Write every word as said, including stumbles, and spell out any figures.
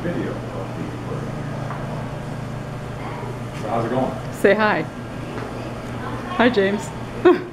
video of the aquarium. So how's it going? Say hi. Hi, James.